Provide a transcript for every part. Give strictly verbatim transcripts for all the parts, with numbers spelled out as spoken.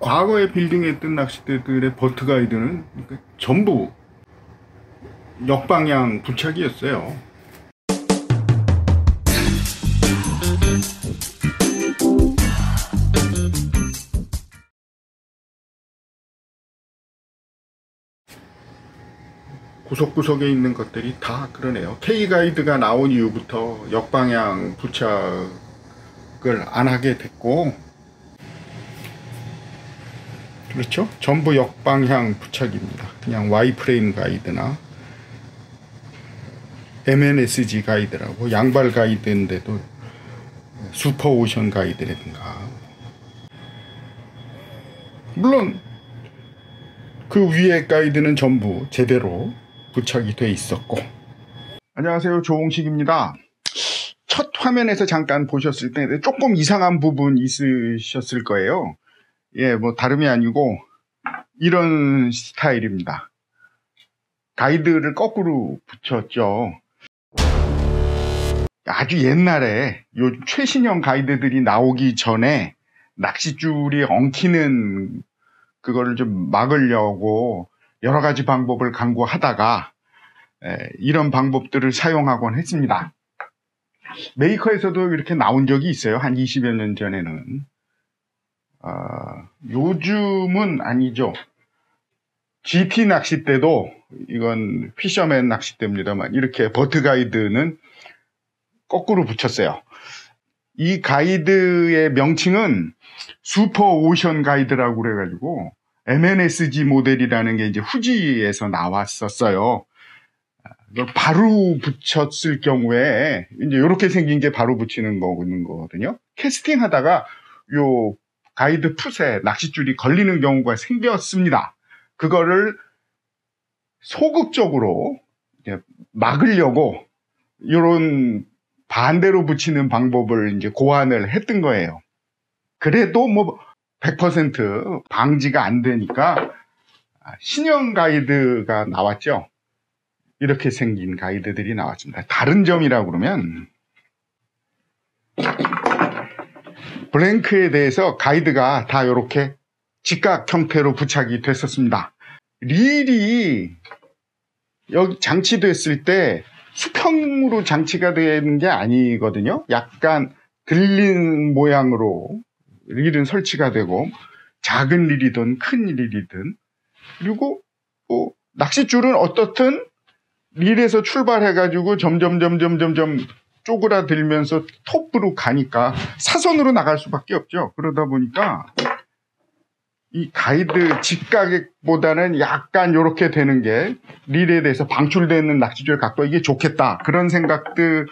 과거에 빌딩했던 낚싯대들의 버트 가이드는 전부 역방향 부착이었어요. 구석구석에 있는 것들이 다 그러네요. K가이드가 나온 이후부터 역방향 부착을 안 하게 됐고, 그렇죠? 전부 역방향 부착입니다. 그냥 Y프레임 가이드나 엠엔에스지 가이드라고, 양발 가이드인데도 슈퍼오션 가이드라든가, 물론 그 위에 가이드는 전부 제대로 부착이 돼 있었고. 안녕하세요, 조홍식입니다. 첫 화면에서 잠깐 보셨을 때 조금 이상한 부분 있으셨을 거예요. 예, 뭐 다름이 아니고 이런 스타일입니다. 가이드를 거꾸로 붙였죠. 아주 옛날에 요 최신형 가이드들이 나오기 전에 낚싯줄이 엉키는 그거를 좀 막으려고 여러 가지 방법을 강구하다가 에, 이런 방법들을 사용하곤 했습니다. 메이커에서도 이렇게 나온 적이 있어요. 한 이십여 년 전에는. 어, 요즘은 아니죠. 지티 낚싯대도, 이건 피셔맨 낚싯대입니다만, 이렇게 버트 가이드는 거꾸로 붙였어요. 이 가이드의 명칭은 슈퍼 오션 가이드라고 그래가지고 엠엔에스지 모델이라는 게 이제 후지에서 나왔었어요. 이걸 바로 붙였을 경우에 이제 이렇게 생긴 게 바로 붙이는 거거든요. 캐스팅 하다가 요 가이드 풋에 낚싯줄이 걸리는 경우가 생겼습니다. 그거를 소극적으로 이제 막으려고 이런 반대로 붙이는 방법을 이제 고안을 했던 거예요. 그래도 뭐 백 퍼센트 방지가 안 되니까 신형 가이드가 나왔죠. 이렇게 생긴 가이드들이 나왔습니다. 다른 점이라고 그러면, 블랭크에 대해서 가이드가 다 이렇게 직각 형태로 부착이 됐었습니다. 릴이 여기 장치됐을 때 수평으로 장치가 되는 게 아니거든요. 약간 들린 모양으로 릴은 설치가 되고, 작은 릴이든 큰 릴이든, 그리고 뭐 낚싯줄은 어떻든 릴에서 출발해가지고 점점 점점 점점 쪼그라들면서 톱으로 가니까 사선으로 나갈 수밖에 없죠. 그러다 보니까 이 가이드 직각보다는 약간 이렇게 되는 게 릴에 대해서 방출되는 낚싯줄 각도, 이게 좋겠다, 그런 생각들은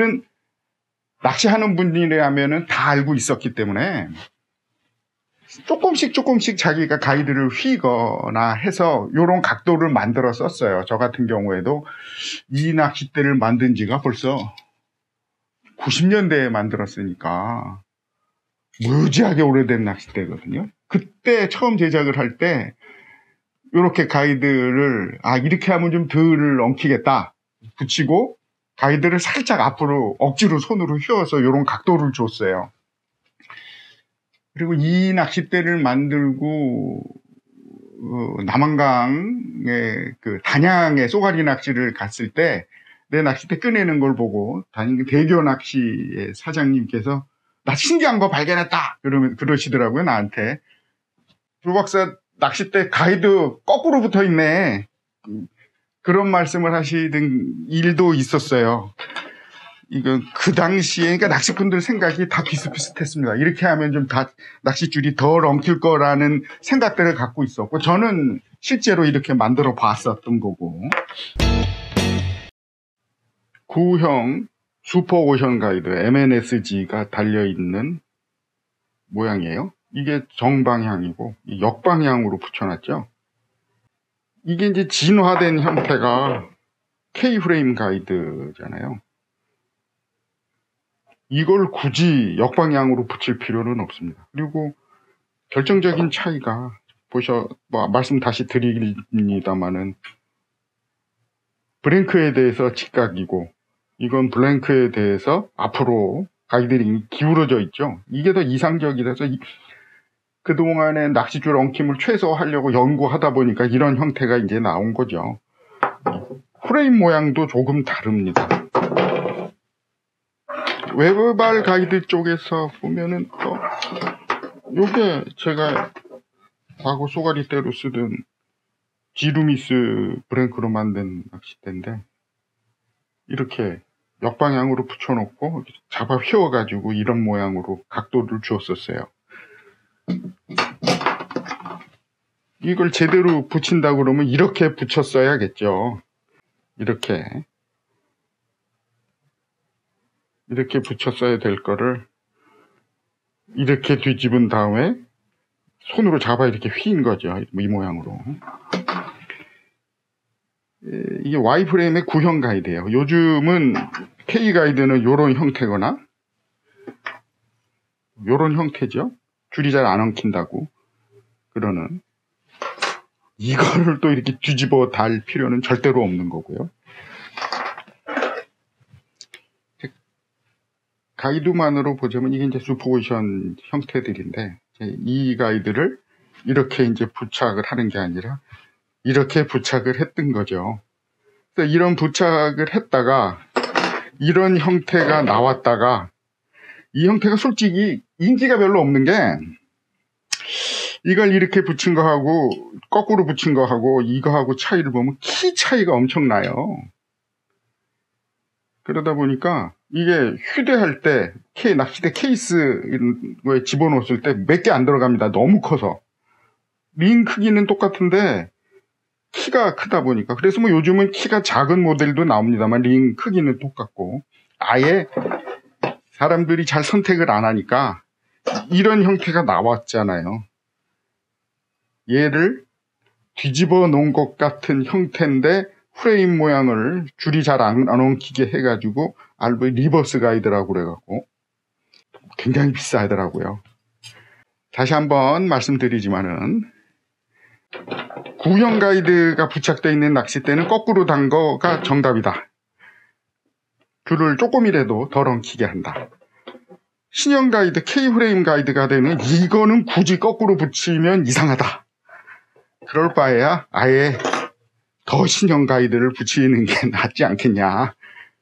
낚시하는 분이라면은 다 알고 있었기 때문에 조금씩 조금씩 자기가 가이드를 휘거나 해서 이런 각도를 만들어 썼어요. 저 같은 경우에도 이 낚싯대를 만든 지가 벌써 구십 년대에 만들었으니까 무지하게 오래된 낚싯대거든요. 그때 처음 제작을 할 때 이렇게 가이드를, 아, 이렇게 하면 좀 덜 엉키겠다 붙이고 가이드를 살짝 앞으로 억지로 손으로 휘어서 이런 각도를 줬어요. 그리고 이 낚싯대를 만들고 어, 남한강의 그 단양의 쏘가리 낚시를 갔을 때 내 낚싯대 꺼내는 걸 보고 단양 대교 낚시의 사장님께서 나 신기한 거 발견했다 그러면 그러시더라고요, 나한테. 조 박사 낚싯대 가이드 거꾸로 붙어 있네, 그런 말씀을 하시던 일도 있었어요. 이건 그 당시에, 그러니까 낚시꾼들 생각이 다 비슷비슷했습니다. 이렇게 하면 좀 다 낚싯줄이 덜 엉킬 거라는 생각들을 갖고 있었고, 저는 실제로 이렇게 만들어 봤었던 거고. 구형 슈퍼오션 가이드 엠엔에스지가 달려있는 모양이에요. 이게 정방향이고 역방향으로 붙여놨죠. 이게 이제 진화된 형태가 K프레임 가이드잖아요. 이걸 굳이 역방향으로 붙일 필요는 없습니다. 그리고 결정적인 차이가, 보셔, 뭐 말씀 다시 드립니다만은, 블랭크에 대해서 직각이고 이건 블랭크에 대해서 앞으로 가이드링이 기울어져 있죠. 이게 더 이상적이라서 그동안에 낚싯줄 엉킴을 최소화하려고 연구하다 보니까 이런 형태가 이제 나온 거죠. 프레임 모양도 조금 다릅니다. 외부발 가이드 쪽에서 보면은 또 요게 제가 과거 쏘가리대로 쓰던 지루미스 브랭크로 만든 낚싯대인데 이렇게 역방향으로 붙여놓고 잡아 휘어가지고 이런 모양으로 각도를 주었었어요. 이걸 제대로 붙인다 그러면 이렇게 붙였어야겠죠. 이렇게 이렇게 붙였어야 될 거를 이렇게 뒤집은 다음에 손으로 잡아 이렇게 휘인 거죠. 이 모양으로. 이게 Y프레임의 구형 가이드예요. 요즘은 K 가이드는 요런 형태거나 요런 형태죠. 줄이 잘 안 엉킨다고 그러는, 이거를 또 이렇게 뒤집어 달 필요는 절대로 없는 거고요. 가이드만으로 보자면 이게 이제 슈퍼포지션 형태들인데, 이 가이드를 이렇게 이제 부착을 하는 게 아니라 이렇게 부착을 했던 거죠. 그래서 이런 부착을 했다가 이런 형태가 나왔다가, 이 형태가 솔직히 인기가 별로 없는 게, 이걸 이렇게 붙인 거하고 거꾸로 붙인 거하고 이거하고 차이를 보면 키 차이가 엄청나요. 그러다 보니까 이게 휴대할 때 K, 낚싯대 케이스에 집어넣었을 때 몇 개 안 들어갑니다. 너무 커서. 링 크기는 똑같은데 키가 크다 보니까. 그래서 뭐 요즘은 키가 작은 모델도 나옵니다만 링 크기는 똑같고, 아예 사람들이 잘 선택을 안 하니까 이런 형태가 나왔잖아요. 얘를 뒤집어 놓은 것 같은 형태인데 프레임 모양을 줄이 잘 안 엉키게 해가지고 알브 리버스 가이드라고 그래갖고 굉장히 비싸더라고요. 다시 한번 말씀드리지만은 구형 가이드가 부착되어 있는 낚싯대는 거꾸로 단 거가 정답이다. 줄을 조금이라도 덜 엉키게 한다. 신형 가이드, K프레임 가이드가 되는 이거는 굳이 거꾸로 붙이면 이상하다. 그럴 바에야 아예 더 신형 가이드를 붙이는 게 낫지 않겠냐.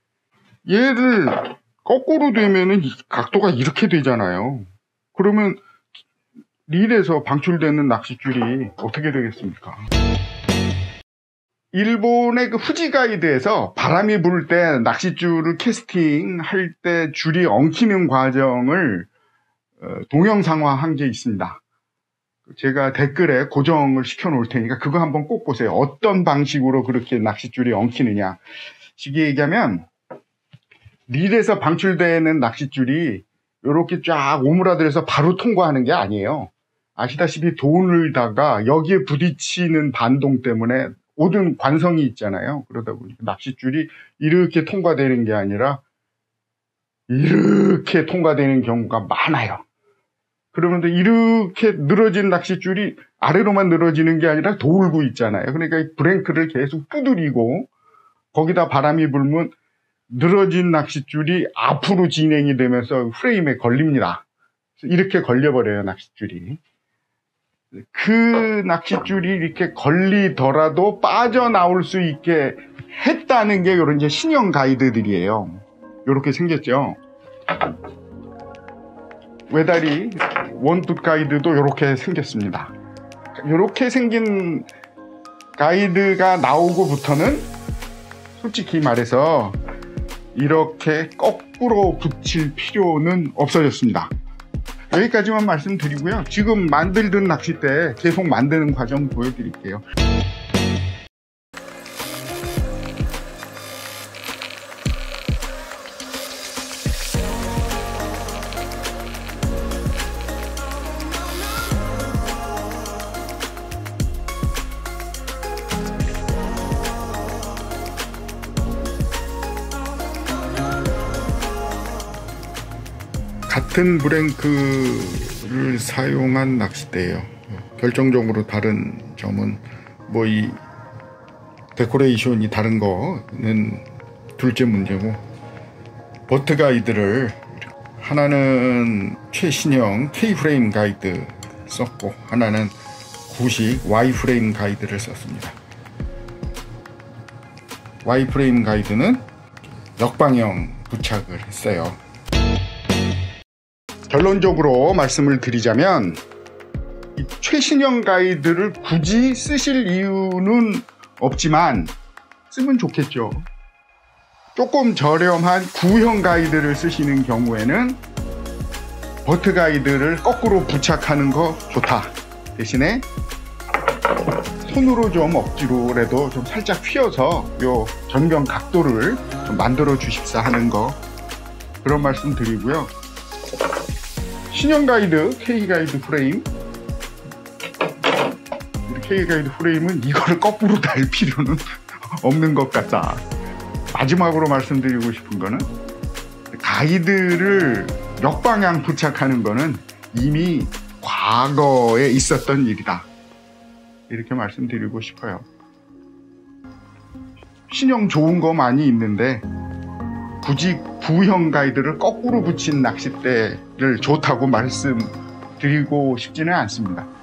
얘를 거꾸로 되면은 각도가 이렇게 되잖아요. 그러면 릴에서 방출되는 낚싯줄이 어떻게 되겠습니까? 일본의 그 후지 가이드에서 바람이 불 때 낚싯줄을 캐스팅 할 때 줄이 엉키는 과정을 동영상화한 게 있습니다. 제가 댓글에 고정을 시켜 놓을 테니까 그거 한번 꼭 보세요. 어떤 방식으로 그렇게 낚싯줄이 엉키느냐. 쉽게 얘기하면 릴에서 방출되는 낚싯줄이 이렇게 쫙 오므라들어서 바로 통과하는 게 아니에요. 아시다시피 돌다가 여기에 부딪히는 반동 때문에 모든 관성이 있잖아요. 그러다 보니까 낚싯줄이 이렇게 통과되는 게 아니라 이렇게 통과되는 경우가 많아요. 그러면 이렇게 늘어진 낚싯줄이 아래로만 늘어지는 게 아니라 돌고 있잖아요. 그러니까 이 브랭크를 계속 두드리고 거기다 바람이 불면 늘어진 낚싯줄이 앞으로 진행이 되면서 프레임에 걸립니다. 이렇게 걸려버려요, 낚싯줄이. 그 낚싯줄이 이렇게 걸리더라도 빠져나올 수 있게 했다는 게 이런 이제 신형 가이드들이에요. 이렇게 생겼죠. 외다리 원풋 가이드도 이렇게 생겼습니다. 이렇게 생긴 가이드가 나오고부터는 솔직히 말해서 이렇게 거꾸로 붙일 필요는 없어졌습니다. 여기까지만 말씀드리고요. 지금 만들던 낚싯대 계속 만드는 과정 보여드릴게요. 같은 브랭크를 사용한 낚싯대예요. 결정적으로 다른 점은 뭐 이 데코레이션이 다른 거는 둘째 문제고, 버트 가이드를 하나는 최신형 K프레임 가이드 썼고 하나는 구식 Y프레임 가이드를 썼습니다. Y프레임 가이드는 역방향 부착을 했어요. 결론적으로 말씀을 드리자면 이 최신형 가이드를 굳이 쓰실 이유는 없지만 쓰면 좋겠죠. 조금 저렴한 구형 가이드를 쓰시는 경우에는 버트 가이드를 거꾸로 부착하는 거 좋다. 대신에 손으로 좀 억지로라도 좀 살짝 휘어서 요 전경 각도를 좀 만들어 주십사 하는 거, 그런 말씀 드리고요. 신형 가이드 K 가이드 프레임, K 가이드 프레임은 이거를 거꾸로 달 필요는 없는 것 같다. 마지막으로 말씀드리고 싶은 거는 가이드를 역방향 부착하는 거는 이미 과거에 있었던 일이다. 이렇게 말씀드리고 싶어요. 신형 좋은 거 많이 있는데 굳이 구형 가이드를 거꾸로 붙인 낚싯대를 좋다고 말씀드리고 싶지는 않습니다.